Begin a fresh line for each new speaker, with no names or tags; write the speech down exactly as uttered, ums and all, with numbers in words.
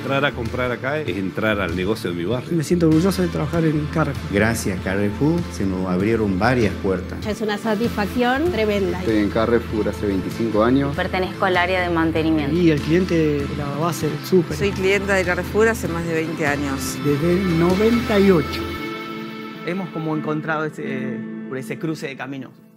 Entrar a comprar acá es entrar al negocio de mi barrio.
Me siento orgulloso de trabajar en Carrefour.
Gracias a Carrefour se nos abrieron varias puertas.
Es una satisfacción tremenda.
Estoy en Carrefour hace veinticinco años.
Pertenezco al área de mantenimiento.
Y el cliente de la base súper.
Soy clienta de Carrefour hace más de veinte años.
Desde el noventa y ocho.
Hemos como encontrado ese, por ese cruce de caminos.